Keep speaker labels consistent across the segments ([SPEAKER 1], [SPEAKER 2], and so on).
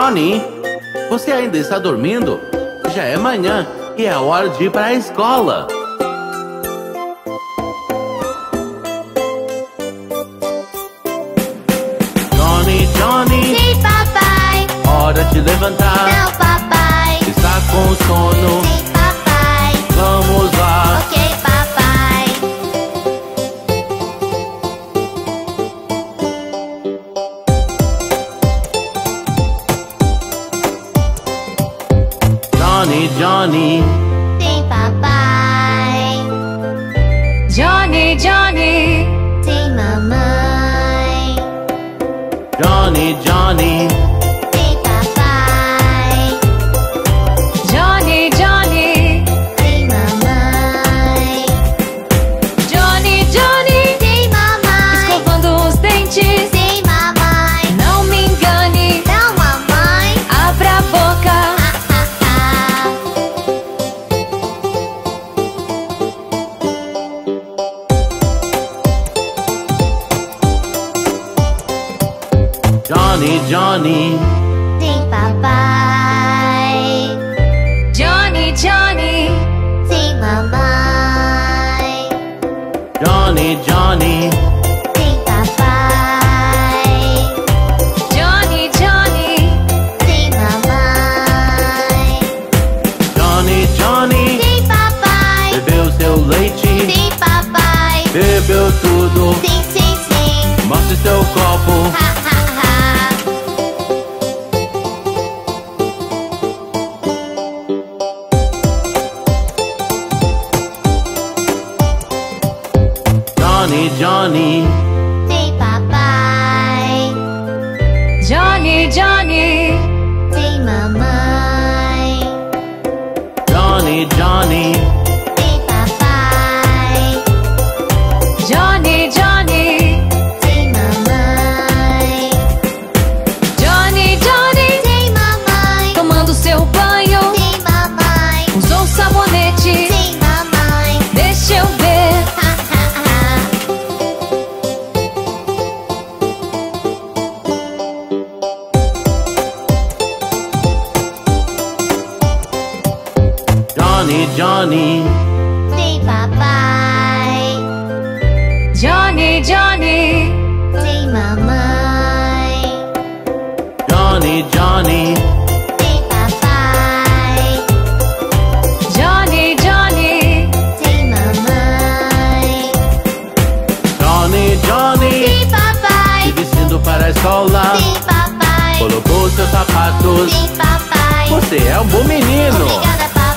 [SPEAKER 1] Johnny, você ainda está dormindo? Já é manhã e é hora de ir para a escola. Johnny, Johnny.
[SPEAKER 2] Sim, papai.
[SPEAKER 1] Hora de levantar.
[SPEAKER 2] Não, papai.
[SPEAKER 1] Está com sono?
[SPEAKER 2] Sim, papai.
[SPEAKER 1] Vamos lá.
[SPEAKER 2] Ok, papai.
[SPEAKER 1] Johnny, Johnny.
[SPEAKER 2] Sim, papai.
[SPEAKER 3] Johnny, Johnny.
[SPEAKER 2] Sim, mamãe.
[SPEAKER 1] Johnny, Johnny.
[SPEAKER 2] Sim, papai.
[SPEAKER 3] Johnny, Johnny.
[SPEAKER 2] Sim, mamãe.
[SPEAKER 3] Johnny, Johnny.
[SPEAKER 2] Sim, mamãe.
[SPEAKER 3] Escovando os dentes.
[SPEAKER 2] Sim, mamãe.
[SPEAKER 3] Não me engane.
[SPEAKER 2] Não, mamãe.
[SPEAKER 3] Abra a boca.
[SPEAKER 1] Johnny, Johnny.
[SPEAKER 2] Sim, papai.
[SPEAKER 3] Johnny, Johnny.
[SPEAKER 2] Sim, mamãe.
[SPEAKER 1] Johnny, Johnny.
[SPEAKER 2] Sim, papai.
[SPEAKER 3] Johnny, Johnny.
[SPEAKER 2] Sim, mamãe.
[SPEAKER 1] Johnny, Johnny.
[SPEAKER 2] Sim, papai.
[SPEAKER 1] Bebeu seu leite?
[SPEAKER 2] Sim, papai.
[SPEAKER 1] Bebeu tudo?
[SPEAKER 2] Sim, sim, sim.
[SPEAKER 1] Mostre seu copo.
[SPEAKER 2] Ha, ha, ha.
[SPEAKER 1] Johnny, Johnny.
[SPEAKER 2] Sim, papai.
[SPEAKER 3] Johnny, Johnny.
[SPEAKER 2] Sim, mamãe.
[SPEAKER 1] Johnny, Johnny.
[SPEAKER 2] Sim, papai.
[SPEAKER 3] Johnny, Johnny.
[SPEAKER 2] Sim, mamãe.
[SPEAKER 3] Johnny, Johnny.
[SPEAKER 2] Sim, mamãe.
[SPEAKER 3] Tomando seu banho.
[SPEAKER 2] Sim, mamãe.
[SPEAKER 3] Usou sabonete.
[SPEAKER 2] Sim, mamãe.
[SPEAKER 3] Deixa eu ver.
[SPEAKER 2] Ha, ha, ha.
[SPEAKER 1] Johnny, Johnny.
[SPEAKER 2] Sim, papai.
[SPEAKER 3] Johnny, Johnny.
[SPEAKER 2] Sim, mamãe.
[SPEAKER 1] Johnny, Johnny.
[SPEAKER 2] Sim, papai.
[SPEAKER 3] Johnny, Johnny.
[SPEAKER 2] Sim, mamãe.
[SPEAKER 1] Johnny, Johnny.
[SPEAKER 2] Sim, papai.
[SPEAKER 1] Se vestindo para a escola.
[SPEAKER 2] Sim, papai.
[SPEAKER 1] Colocou seus sapatos.
[SPEAKER 2] Sim, papai.
[SPEAKER 1] Você é um bom menino.
[SPEAKER 2] Obrigada, papai.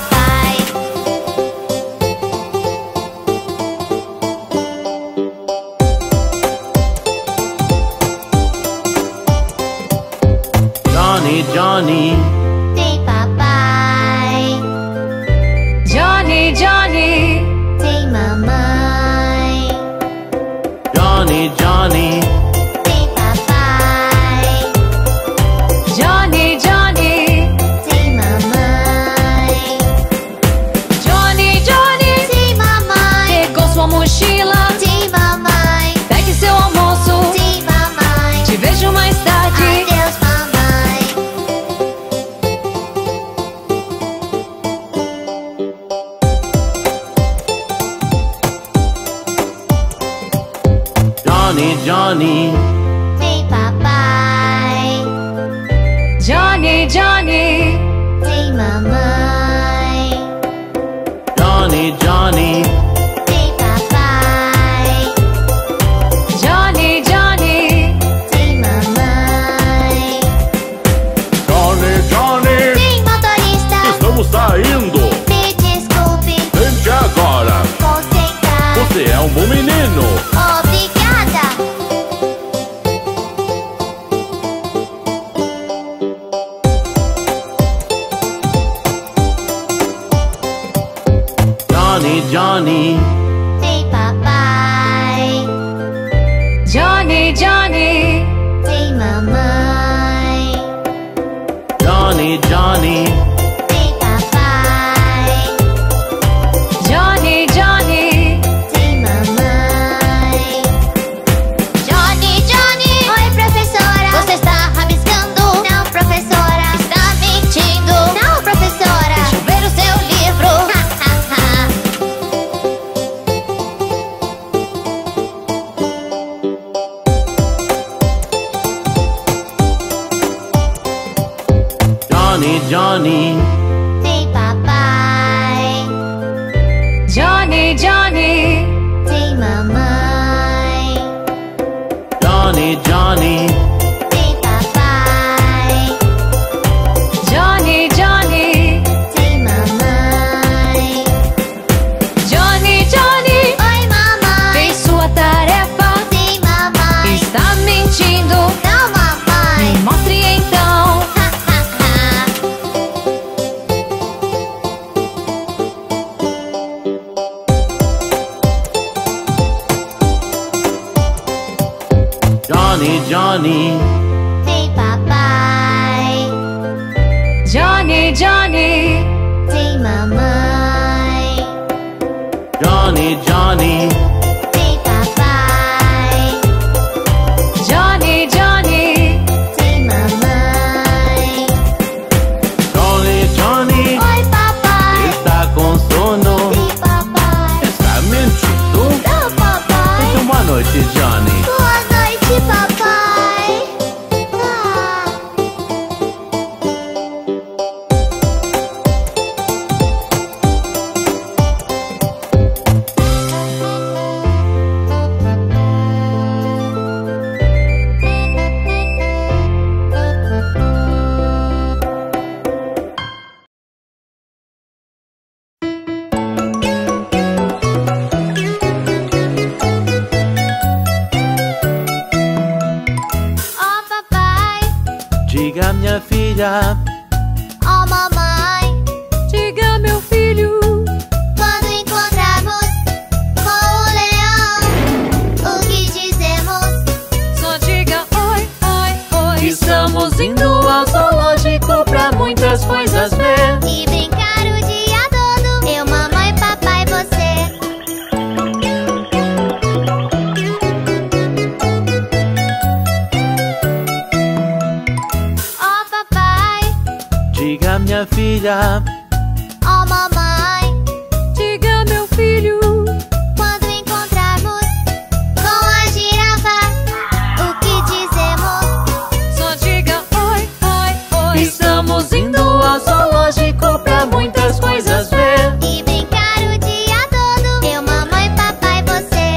[SPEAKER 1] Johnny, Johnny.
[SPEAKER 2] Sim, papai.
[SPEAKER 3] Johnny, Johnny.
[SPEAKER 2] Sim, mamãe.
[SPEAKER 1] Johnny, Johnny.
[SPEAKER 2] Sim, papai.
[SPEAKER 3] Johnny, Johnny.
[SPEAKER 2] Sim, mamãe.
[SPEAKER 3] Johnny, Johnny.
[SPEAKER 2] Sim, mamãe.
[SPEAKER 3] Pegou sua mochila.
[SPEAKER 2] Sim, mamãe.
[SPEAKER 3] Pegue seu almoço.
[SPEAKER 2] Sim, mamãe.
[SPEAKER 3] Te vejo mais tarde.
[SPEAKER 2] Adeus, mamãe.
[SPEAKER 1] Johnny, Johnny.
[SPEAKER 2] Sim, papai.
[SPEAKER 3] Johnny, Johnny.
[SPEAKER 2] Sim, mamãe.
[SPEAKER 1] Johnny, Johnny.
[SPEAKER 2] Sim, papai.
[SPEAKER 3] Johnny, Johnny.
[SPEAKER 2] Sim, mamãe.
[SPEAKER 1] Johnny, Johnny.
[SPEAKER 2] Sim, motorista.
[SPEAKER 1] Estamos saindo.
[SPEAKER 2] Me desculpe.
[SPEAKER 1] Tente agora.
[SPEAKER 2] Concentrar.
[SPEAKER 1] Você é um bom menino.
[SPEAKER 2] Obrigada.
[SPEAKER 1] Johnny, Johnny.
[SPEAKER 2] Sim, papai.
[SPEAKER 3] Johnny, Johnny.
[SPEAKER 2] Sim, mamãe.
[SPEAKER 1] Johnny, Johnny.
[SPEAKER 2] Sim, papai.
[SPEAKER 3] Johnny, Johnny.
[SPEAKER 2] Sim, mamãe. Johnny, Johnny. Oi, professora. Você está rabiscando? Não, professora. mamãe.
[SPEAKER 1] Johnny, Johnny,
[SPEAKER 2] Tem papai.
[SPEAKER 3] Johnny, Johnny,
[SPEAKER 2] Tem mamãe.
[SPEAKER 3] Johnny, Johnny,
[SPEAKER 2] Oi, mamãe.
[SPEAKER 3] fez sua tarefa.
[SPEAKER 2] Tem mamãe.
[SPEAKER 3] Está mentindo.
[SPEAKER 2] Não, mamãe.
[SPEAKER 3] Me mostre então.
[SPEAKER 2] Ha, ha, ha.
[SPEAKER 1] Johnny, Johnny,
[SPEAKER 2] Tem papai.
[SPEAKER 3] Johnny, Johnny,
[SPEAKER 2] Tem mamãe.
[SPEAKER 1] Johnny, Johnny,
[SPEAKER 2] Tem papai.
[SPEAKER 3] Johnny, Johnny,
[SPEAKER 2] Tem mamãe.
[SPEAKER 1] Johnny, Johnny,
[SPEAKER 2] Oi, papai.
[SPEAKER 1] está com sono.
[SPEAKER 2] Tem papai.
[SPEAKER 1] Está mentindo?
[SPEAKER 2] Não, papai.
[SPEAKER 1] Então, boa noite, Johnny.
[SPEAKER 2] Boa noite, papai. Ah. Oh, papai.
[SPEAKER 1] Diga, minha filha,
[SPEAKER 2] Oh, mamãe.
[SPEAKER 3] diga meu filho.
[SPEAKER 2] Quando encontrarmos com o leão, o que dizemos?
[SPEAKER 3] Só diga oi, oi, oi. Estamos indo ao zoológico pra muitas coisas ver.
[SPEAKER 2] E brincar o dia todo. Eu, mamãe, papai, você. Oh, papai.
[SPEAKER 1] diga, minha filha,
[SPEAKER 2] Oh, mamãe.
[SPEAKER 3] Diga meu filho.
[SPEAKER 2] Quando encontrarmos com a girafa, o que dizemos?
[SPEAKER 3] Só diga oi, oi, oi. Estamos indo ao zoológico pra muitas coisas ver.
[SPEAKER 2] E brincar o dia todo. Eu, mamãe, papai, você.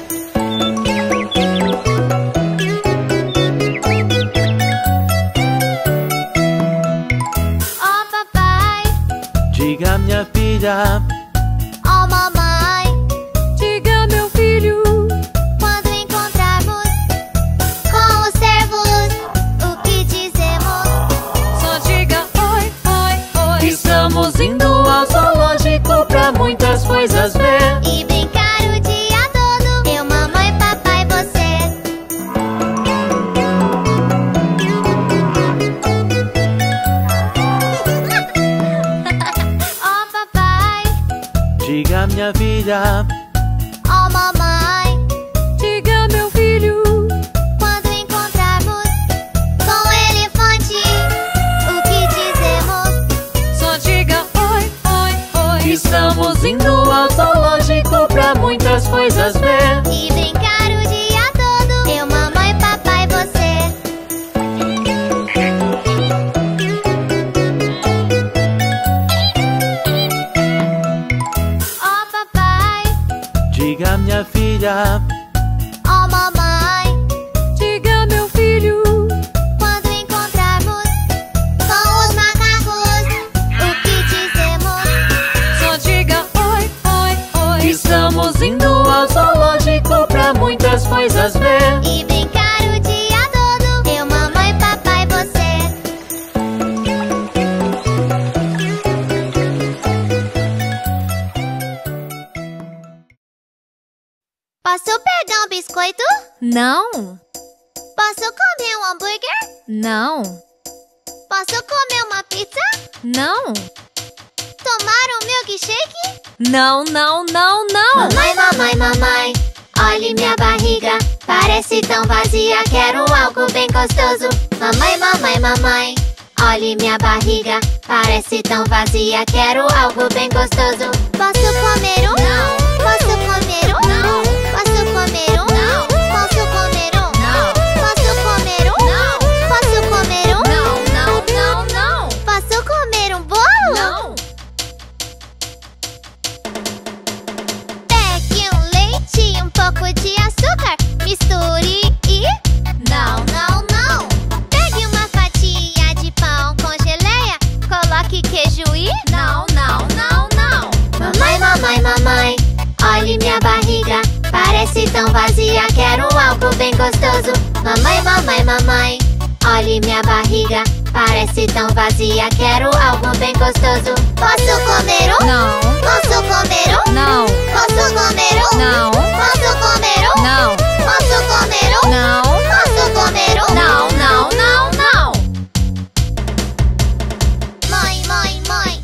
[SPEAKER 2] Oh, papai.
[SPEAKER 1] diga, minha filha,
[SPEAKER 2] Oh, mamãe.
[SPEAKER 3] Diga meu filho.
[SPEAKER 2] Quando encontrarmos com os servos, o que dizemos?
[SPEAKER 3] Só diga oi, oi, oi. Estamos indo ao zoológico pra muitas coisas ver.
[SPEAKER 2] E brincar o dia todo. Eu, mamãe, papai, você. Oh, papai.
[SPEAKER 1] diga, minha filha,
[SPEAKER 2] Oh, mamãe.
[SPEAKER 3] Diga meu filho.
[SPEAKER 2] Quando encontrarmos com o elefante, o que dizemos?
[SPEAKER 3] Só diga oi, oi, oi. Estamos indo ao zoológico pra muitas coisas ver.
[SPEAKER 2] E brincar o dia todo. Eu, mamãe, papai, você. Oh, papai.
[SPEAKER 1] diga, minha filha,
[SPEAKER 2] Oh, mamãe.
[SPEAKER 3] Diga meu filho.
[SPEAKER 2] Quando encontrarmos com os macacos, o que dizemos?
[SPEAKER 3] Só diga oi, oi, oi. Estamos indo ao zoológico pra muitas coisas ver.
[SPEAKER 2] E brincar o dia todo. Eu, mamãe, papai, você. Posso pegar um biscoito?
[SPEAKER 3] Não,
[SPEAKER 2] Posso comer um hambúrguer?
[SPEAKER 3] não,
[SPEAKER 2] Posso comer uma pizza?
[SPEAKER 3] não.
[SPEAKER 2] Tomar um milkshake?
[SPEAKER 3] Não, não, não, não.
[SPEAKER 2] Mamãe, mamãe, mamãe, olhe minha barriga, parece tão vazia, quero algo bem gostoso. Mamãe, mamãe, mamãe, olhe minha barriga, parece tão vazia, quero algo bem gostoso. Posso comer um? Não. Posso comer um? Não. Posso comer um? Não. Posso comer um? Não. Posso comer um? Não. Posso comer um?
[SPEAKER 3] Não, não, não, não.
[SPEAKER 2] Posso comer um bolo?
[SPEAKER 3] Não.
[SPEAKER 2] Pegue um leite e um pão. pouco de açúcar, misture e... Não, não, não! Pegue uma fatia de pão com geleia, coloque queijo e... Não, não, não, não! Mamãe, mamãe, mamãe, olhe minha barriga, parece tão vazia, quero algo bem gostoso. Mamãe, mamãe, mamãe, olhe minha barriga, parece tão vazia, quero algo bem gostoso. Posso comer um?
[SPEAKER 3] Não.
[SPEAKER 2] Posso comer um?
[SPEAKER 3] Não.
[SPEAKER 2] Posso comer um?
[SPEAKER 3] Não.
[SPEAKER 2] Posso comer um?
[SPEAKER 3] Não.
[SPEAKER 2] Posso comer um?
[SPEAKER 3] Não.
[SPEAKER 2] Posso comer um?
[SPEAKER 3] Não, não, não, não.
[SPEAKER 2] Mãe, mãe, mãe,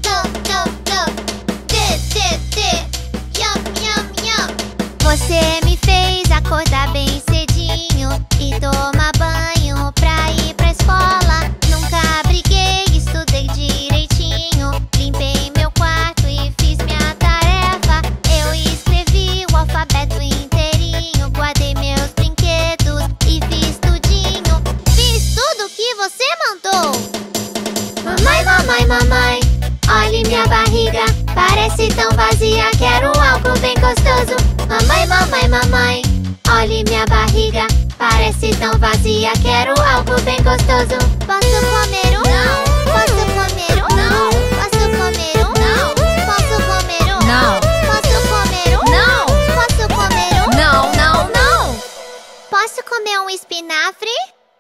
[SPEAKER 2] yum, yum, yum. Você me fez acordar bem cedinho e tomar banho pra ir pra escola. Nunca briguei, estudei direitinho, limpei meu quarto e fiz minha tarefa. Eu escrevi o alfabeto inteirinho, guardei meus brinquedos e fiz tudinho. Fiz tudo que você mandou. Mamãe, mamãe, mamãe, olhe minha barriga, parece tão vazia, quero algo bem gostoso. Mamãe, mamãe, mamãe, olhe minha barriga, parece tão vazia, quero algo bem gostoso. Posso comer um? Não. Posso comer um? Não. Posso comer um? Não. Posso comer um?
[SPEAKER 3] Não.
[SPEAKER 2] Posso comer um?
[SPEAKER 3] Não.
[SPEAKER 2] Posso comer um?
[SPEAKER 3] Não, não, não.
[SPEAKER 2] Posso comer um espinafre?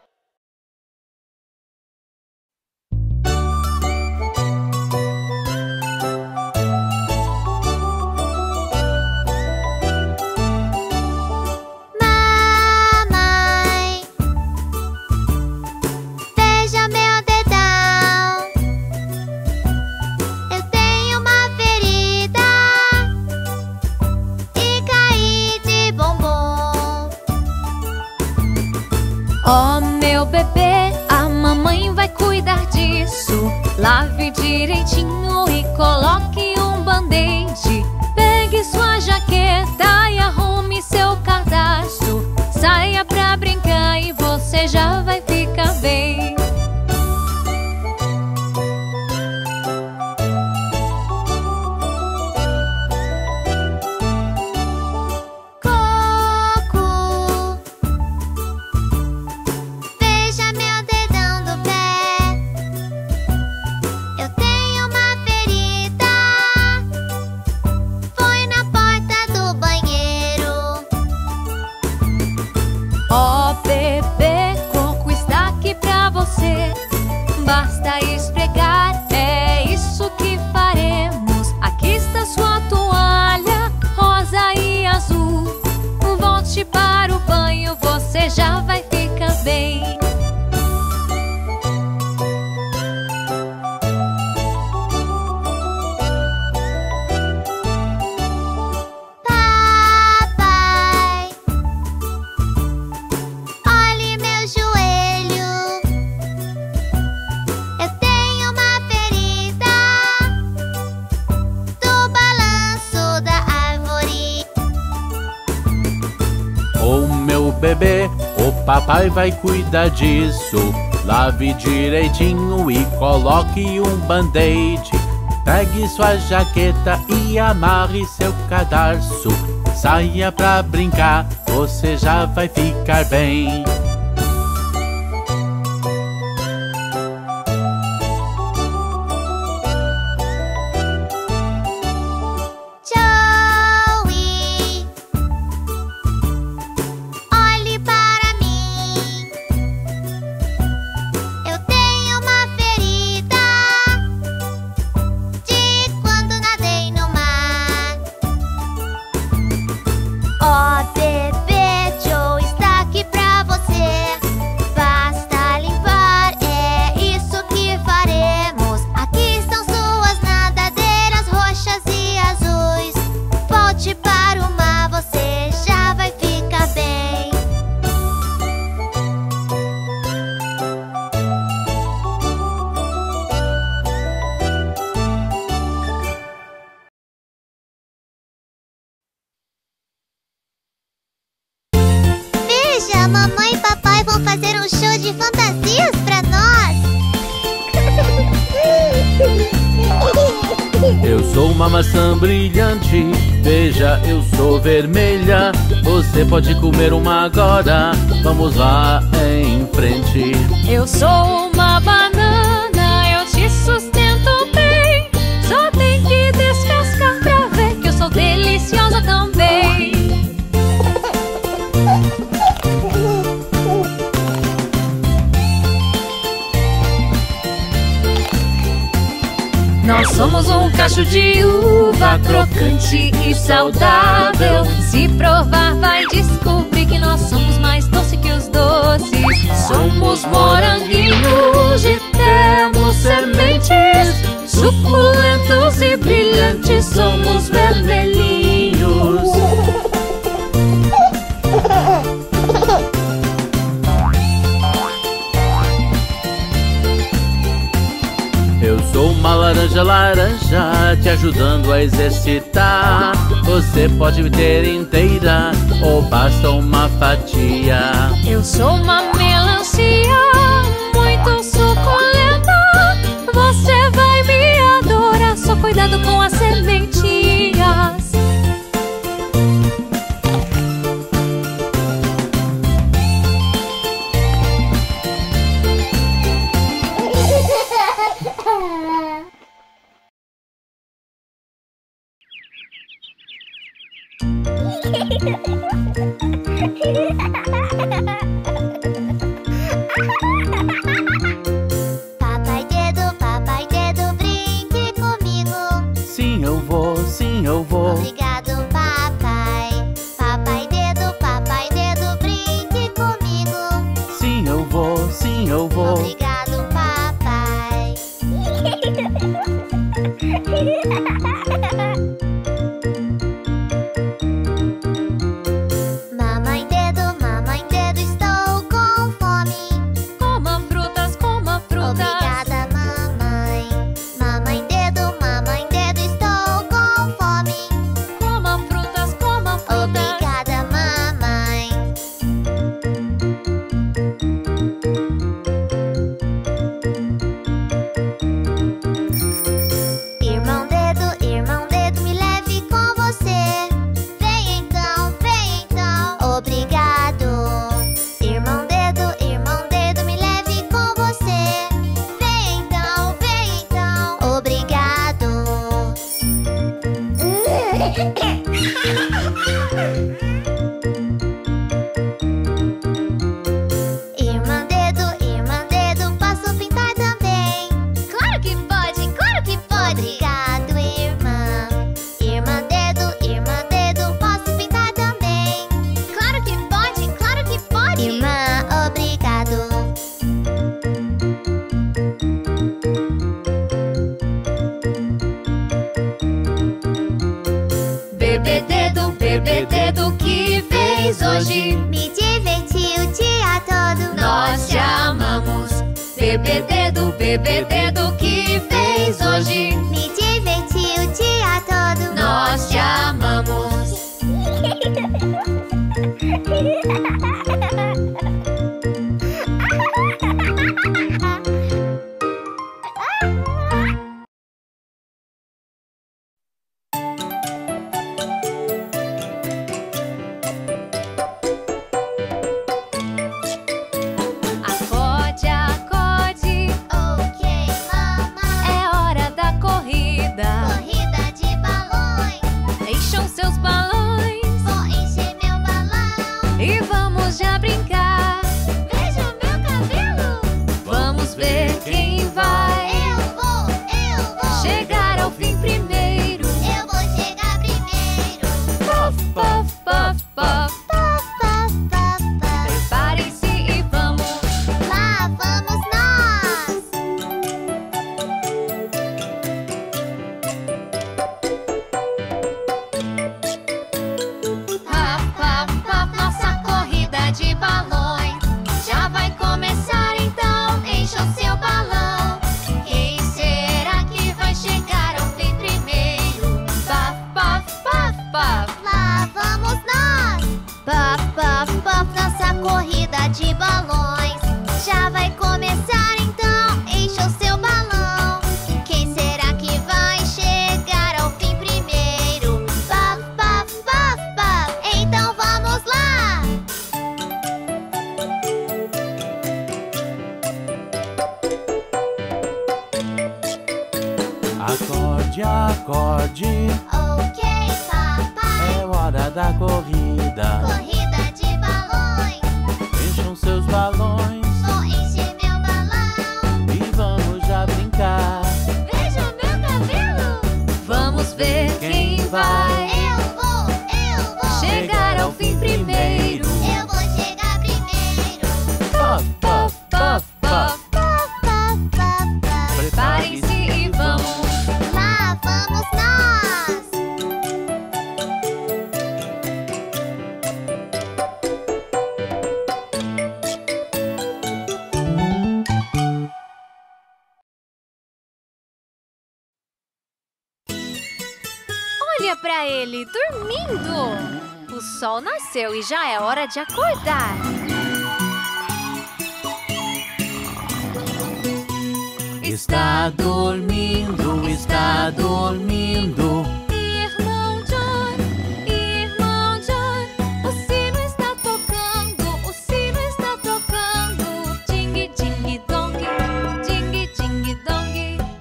[SPEAKER 2] Mamãe, veja meu dedão. Eu tenho uma ferida e caí de bombom.
[SPEAKER 3] Oh, meu bebê, a mamãe vai cuidar disso. Lave direitinho e coloque um band-aid. Pegue sua jaqueta e arrume seu cadarço. Saia pra brincar e você já vai ficar bem.
[SPEAKER 2] Coco, veja meu dedão do pé. Eu tenho uma ferida, foi na porta do banheiro.
[SPEAKER 3] Oh, bebê, Coco está aqui pra você. Basta esfregar, é isso que faremos. Aqui está sua toalha, rosa e azul. Volte para o banho, você já vai ficar bem.
[SPEAKER 2] Papai, olhe meu joelho. Eu tenho uma ferida do balanço da árvore.
[SPEAKER 1] Ô meu bebê, o papai vai cuidar disso. Lave direitinho e coloque um band-aid. Pegue sua jaqueta e amarre seu cadarço. Saia pra brincar, você já vai ficar bem.
[SPEAKER 2] Joey, olhe para mim. Eu tenho uma ferida de quando nadei no mar. Ó bebê, Joe está aqui pra você. Basta limpar, é isso que faremos. Aqui estão suas nadadeiras roxas e azuis. Volte para o mar, você já vai ficar bem. Veja, mamãe e papai vão fazer um show de fantasias pra nós.
[SPEAKER 1] Eu sou uma maçã brilhante, veja, eu sou vermelha. Você pode comer uma agora, vamos lá em frente.
[SPEAKER 3] Eu sou uma banana, eu te sustento bem. Só tem que descascar pra ver que eu sou deliciosa também. Nós somos um cacho de uva, crocante e saudável. Se provar vai descobrir que nós somos mais doce que os doces. Somos moranguinhos e temos sementes, suculentos e brilhantes, somos vermelhinhos.
[SPEAKER 1] Eu sou uma laranja, laranja, te ajudando a exercitar. Você pode me ter inteira ou basta uma fatia.
[SPEAKER 3] Eu sou uma melancia, muito suculenta. Você vai me adorar, só cuidado com as sementinhas.
[SPEAKER 2] Papai dedo, brinque comigo.
[SPEAKER 1] Sim, eu vou, sim, eu vou.
[SPEAKER 2] Obrigado, papai. Papai dedo, brinque comigo.
[SPEAKER 1] Sim, eu vou, sim, eu vou.
[SPEAKER 2] Obrigado, papai. Mamãe dedo, estou com fome.
[SPEAKER 3] Coma frutas, coma frutas.
[SPEAKER 2] Obrigada, mamãe. Mamãe dedo, estou com fome.
[SPEAKER 3] Coma frutas, coma frutas.
[SPEAKER 2] Obrigada, mamãe. Irmão dedo, me leve com você. Vem então, obrigado. Irmão dedo, me leve com você. Vem então, obrigado. Irmã dedo, posso pintar também? Claro que pode, claro que pode. Obrigado, irmã. Irmã dedo, posso pintar também? Claro que pode, claro que pode. Irmã, obrigado.
[SPEAKER 3] Bebê dedo, que fez hoje?
[SPEAKER 2] Me diverti o dia todo.
[SPEAKER 3] Nós te amamos. Bebê dedo, que fez hoje?
[SPEAKER 2] Me diverti o dia todo.
[SPEAKER 3] Nós te amamos. Acorde, acorde,
[SPEAKER 2] Ok, mamãe.
[SPEAKER 3] é hora da corrida.
[SPEAKER 2] Corrida de balões.
[SPEAKER 3] Encham seus balões
[SPEAKER 2] Vou encher meu balão.
[SPEAKER 3] e vamos
[SPEAKER 1] da corrida.
[SPEAKER 2] Corrida de balões.
[SPEAKER 1] Encham seus balões
[SPEAKER 2] Vou encher meu balão.
[SPEAKER 1] e vamos já brincar.
[SPEAKER 3] Veja meu cabelo. Vamos ver quem vai
[SPEAKER 2] Eu vou
[SPEAKER 3] chegar ao fim primeiro.
[SPEAKER 2] Eu vou chegar primeiro.
[SPEAKER 1] Puff, puff, puff, puff.
[SPEAKER 3] Preparem-se e vamos.
[SPEAKER 2] Lá vamos nós.
[SPEAKER 3] Olha pra ele, dormindo. O sol nasceu e já é hora de acordar.
[SPEAKER 1] Está dormindo, está dormindo.
[SPEAKER 3] Irmão John, o sino está tocando, o sino está tocando. Ding, ding, dong, ding, ding, dong.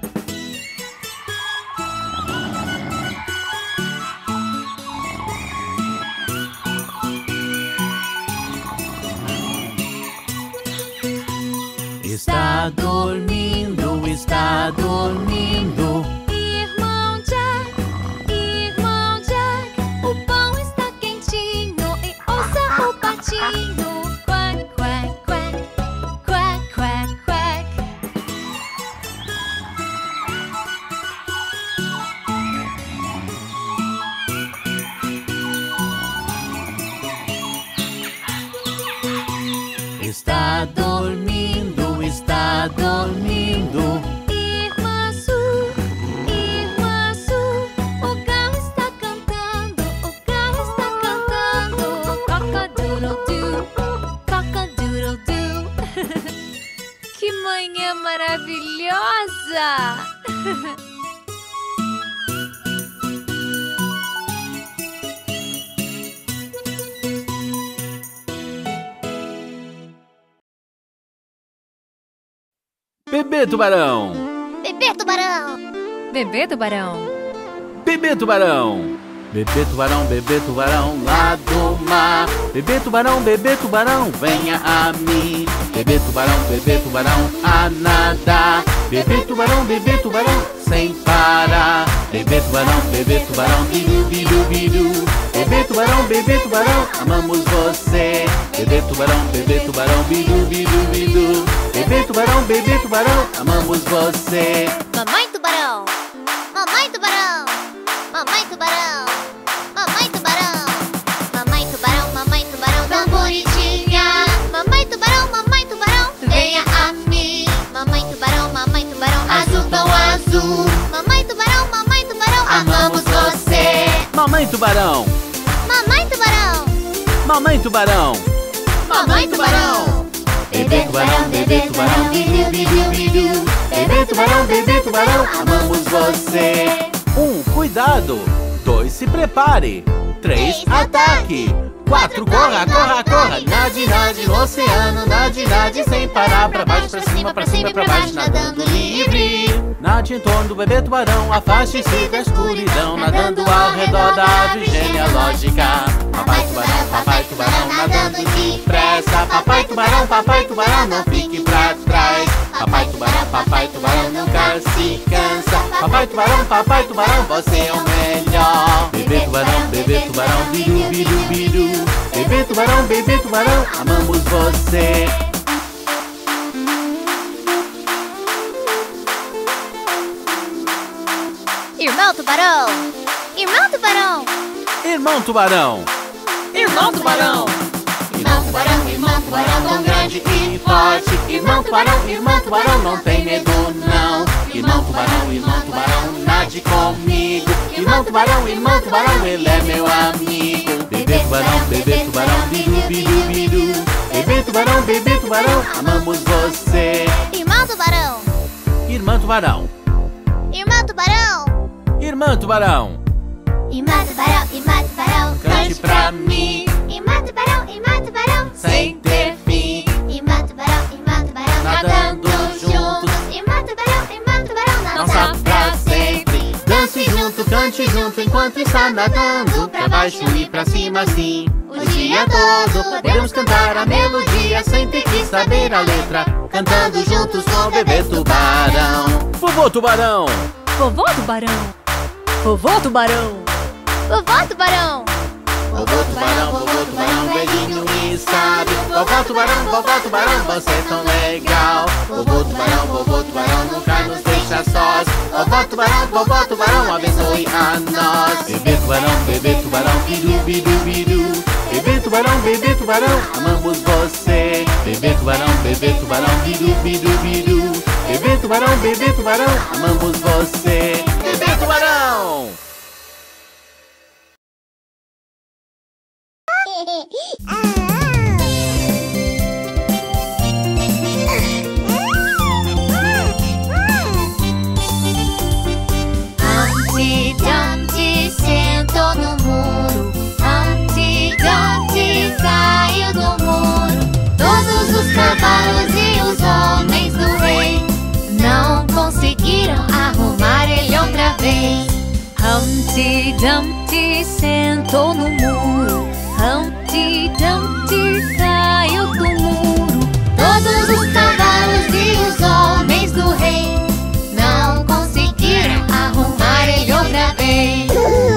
[SPEAKER 1] Está dormindo, está dormindo.
[SPEAKER 3] Irmão Jack, o pão está quentinho e ouça o patinho. Quack, quack, quack, quack, quack, quack.
[SPEAKER 1] Está dormindo, está dormindo.
[SPEAKER 3] Irmã Sue, o galo está cantando, o galo está cantando. Cock-a-doodle-doo, cock-a-doodle-doo. Que manhã maravilhosa!
[SPEAKER 1] Bebê tubarão,
[SPEAKER 2] Bebê tubarão.
[SPEAKER 3] Bebê tubarão.
[SPEAKER 1] bebê tubarão. Bebê tubarão lá do mar. Bebê tubarão, venha a mim. Bebê tubarão a nadar. Bebê tubarão, sem parar. Bebê tubarão, biru, biru, biru. Bebê tubarão, amamos você. Bebê tubarão, biru, biru, biru. Bebê tubarão, amamos você.
[SPEAKER 2] Mamãe tubarão. Mamãe tubarão. Mamãe tubarão. Mamãe tubarão. Mamãe tubarão tão bonitinha. Mamãe tubarão, venha a mim. Mamãe tubarão, azul tão azul. Mamãe tubarão, amamos você.
[SPEAKER 1] Mamãe tubarão,
[SPEAKER 2] Mamãe tubarão.
[SPEAKER 1] mamãe tubarão.
[SPEAKER 2] Mamãe tubarão.
[SPEAKER 1] Bebê tubarão, biru, biru, biru. Bebê tubarão, amamos você. 1, cuidado. 2, se prepare. 3, ataque. 4, corra, corra, corra. Nade, nade no oceano. Nade, nade sem parar. Pra baixo, pra cima, pra baixo, nadando livre. Nade em torno do bebê tubarão. Afaste-se da escuridão. Nadando ao redor da árvore genealógica. Papai tubarão, nadando depressa. Papai tubarão, não fique pra trás. Papai tubarão, nunca se cansa. Papai tubarão, você é o melhor. Bebê tubarão, biru, biru, biru. Bebê tubarão, amamos você.
[SPEAKER 2] Irmão tubarão. Irmão tubarão.
[SPEAKER 1] Irmão tubarão,
[SPEAKER 3] Irmão tubarão.
[SPEAKER 2] Irmão tubarão
[SPEAKER 1] tão grande e forte. Irmão tubarão, não tem medo não. Irmão tubarão, nade comigo. Irmão tubarão, ele é meu amigo. Bebê tubarão, biru, biru, biru. Bebê tubarão, amamos você.
[SPEAKER 2] Irmão tubarão.
[SPEAKER 1] Irmã tubarão,
[SPEAKER 2] Irmão tubarão.
[SPEAKER 1] irmã tubarão,
[SPEAKER 2] Irmã tubarão.
[SPEAKER 1] cante pra mim
[SPEAKER 2] Irmã tubarão.
[SPEAKER 1] sem ter fim.
[SPEAKER 2] Irmã tubarão.
[SPEAKER 1] Nadando juntos,
[SPEAKER 2] Irmã tubarão.
[SPEAKER 1] não sabe pra sempre. Dance junto, cante junto enquanto está nadando. pra baixo e pra cima assim. O dia todo podemos cantar a melodia sem ter que saber a letra, cantando juntos com o bebê tubarão. Vovô Tubarão!
[SPEAKER 3] Vovô Tubarão! Vovô Tubarão!
[SPEAKER 2] Vovô Tubarão!
[SPEAKER 1] Vovô Tubarão, velhinho e sábio. Vovô Tubarão, você é tão legal. Vovô Tubarão, nunca nos deixa sós. Vovô Tubarão, abençoe a nós. Bebê Tubarão, bidu, bidu, bidu. Bebê Tubarão, amamos você. Bebê Tubarão, bidu, bidu, bidu. Bebê Tubarão, amamos você. Bebê Tubarão!
[SPEAKER 2] Humpty Dumpty sentou no muro. Humpty Dumpty saiu do muro. Todos os cavalos e os homens do rei não conseguiram arrumar ele outra vez.
[SPEAKER 3] Humpty Dumpty sentou no muro. Humpty Dumpty saiu do muro.
[SPEAKER 2] Todos os cavalos e os homens do rei não conseguiram arrumar ele outra vez.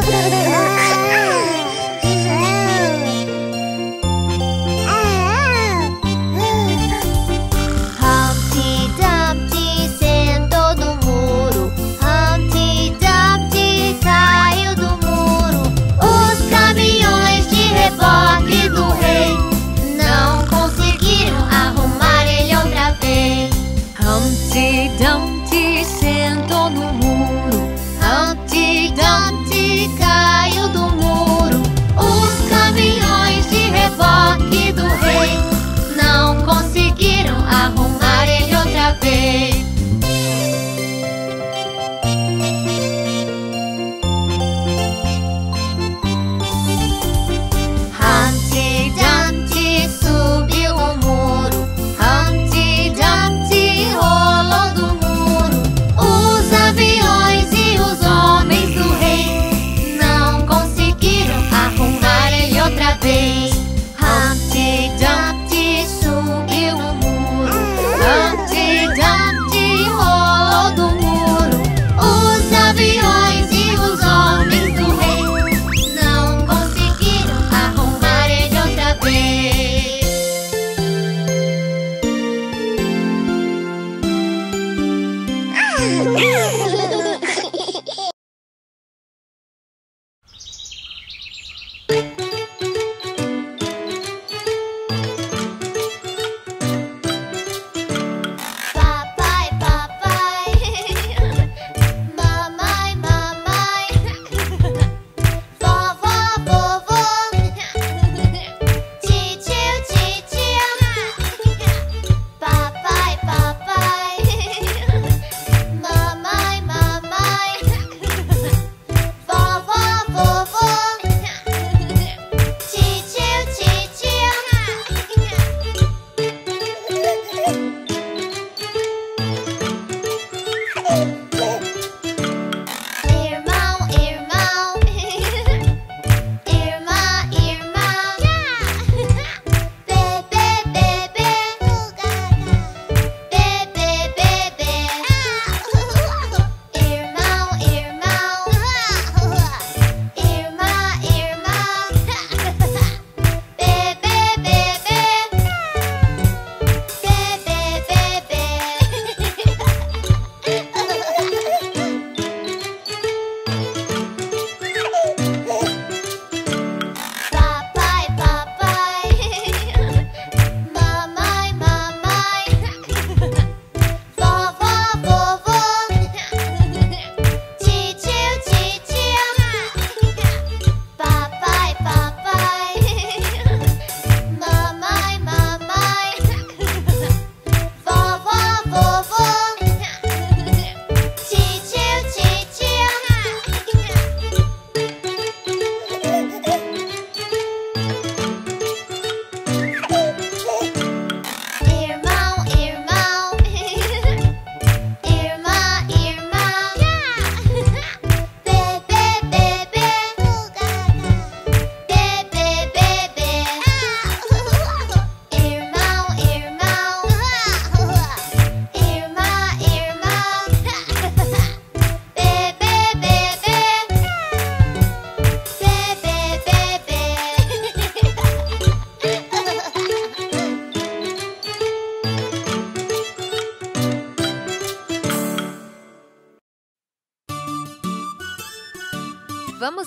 [SPEAKER 2] Humpty Dumpty sentou no muro. Humpty Dumpty saiu do muro. Os caminhões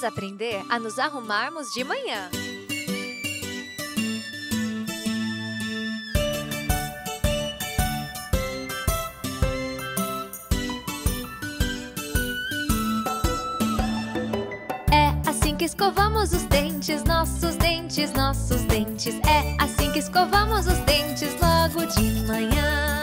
[SPEAKER 3] aprender a nos arrumarmos de manhã. É assim que escovamos os dentes, nossos dentes, nossos dentes. É assim que escovamos os dentes logo de manhã.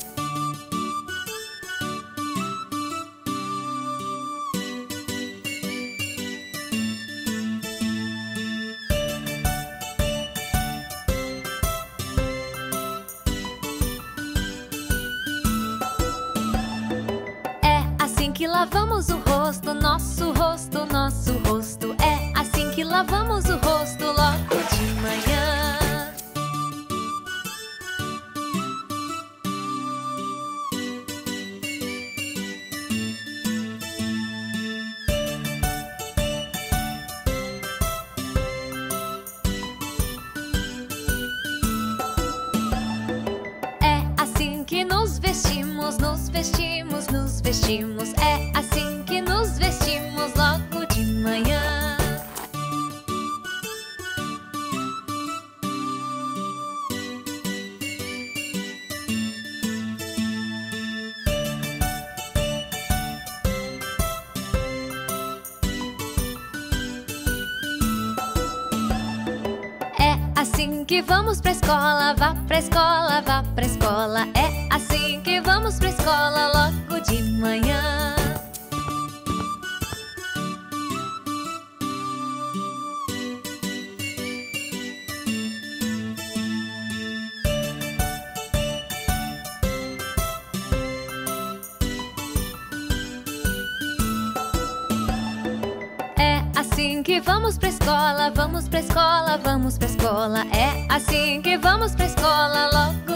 [SPEAKER 3] Lavamos o rosto, nosso rosto, nosso rosto. É assim que lavamos o rosto logo de manhã. É assim que nos vestimos, nos vestimos, nos vestimos. É assim que nos vestimos logo de manhã. É assim que vamos pra escola, vá pra escola, vá pra escola. É assim que vamos pra escola logo de manhã. É assim que vamos pra escola, vamos pra escola, vamos pra escola. É assim que vamos pra escola logo